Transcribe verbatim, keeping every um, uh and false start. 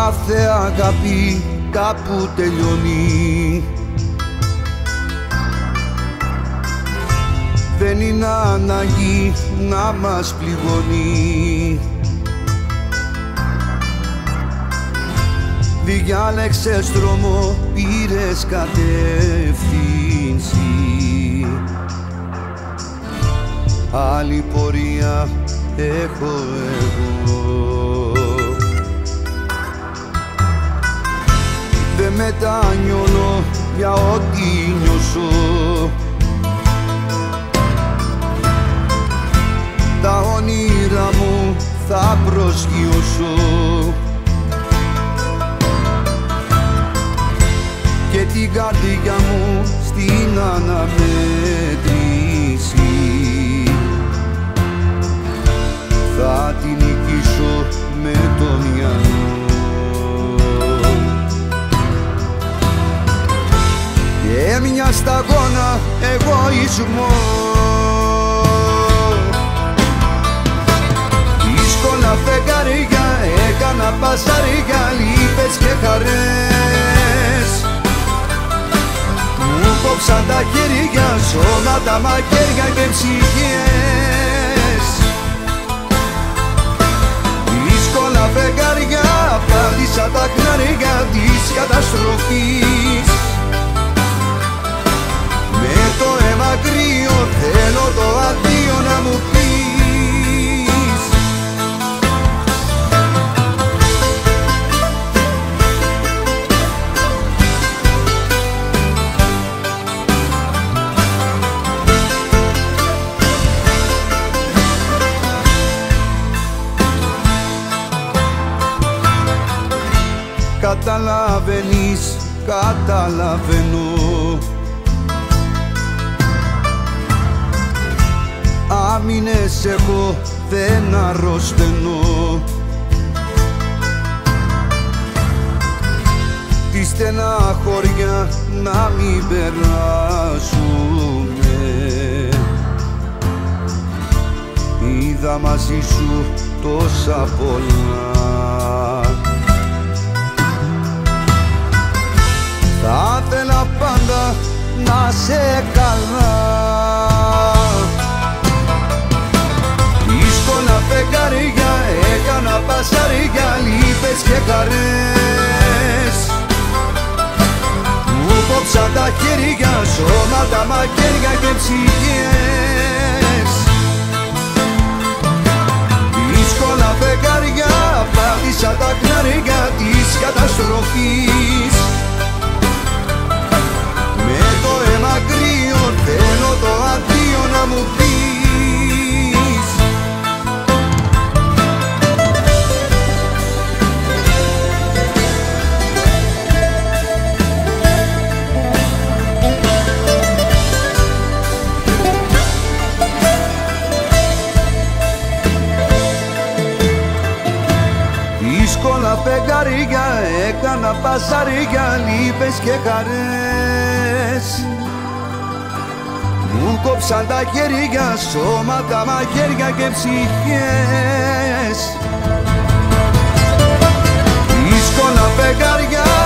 Κάθε αγάπη κάπου τελειώνει. Δεν είναι ανάγκη να μας πληγώνει. Διάλεξες δρόμο, πήρες κατεύθυνση. Άλλη πορεία έχω εγώ. Δεν μετανιώνω για ό,τι νιώσω. Τα όνειρα μου θα προσγειώσω και την καρδιά μου στην αναμέτρηση θα την νικήσω με το μυαλό. Και μια σταγόνα εγωισμό, δύσκολα φεγγαριά έκανα πασαριά, λύπες και χαρές. Μου κόψαν τα χέρια, σώματα, μαχαίρια και ψυχές. Δύσκολα φεγγαριά, πάτησα τα χνάρια της καταστροφής. Με το αίμα κρύο θέλω το αντίο να μου πεις. Καταλαβαίνεις, καταλαβαίνω. Άμυνες έχω, δεν αρρωσταίνω. Τη στεναχώρια να μην περάσουμε. Είδα μαζί σου τόσα πολλά. Θα ήθελα πάντα να σε καλά. Δύσκολα φεγγαριά έκανα πασαριά, λύπες και χαρές. Μου κόψαν τα χέρια, σώματα, μαχαίρια και ψυχές. Δύσκολα φεγγαριά, πάτησα τα χνάρια της καταστροφής. Με το αίμα κρύο θέλω το αντίο να μου πεις. Δύσκολα φεγγαριά έκανα πασαριά, λύπες και χαρές. Μου κόψαν τα χέρια, σώματα, μαχαίρια και ψυχές. Δύσκολα φεγγαριά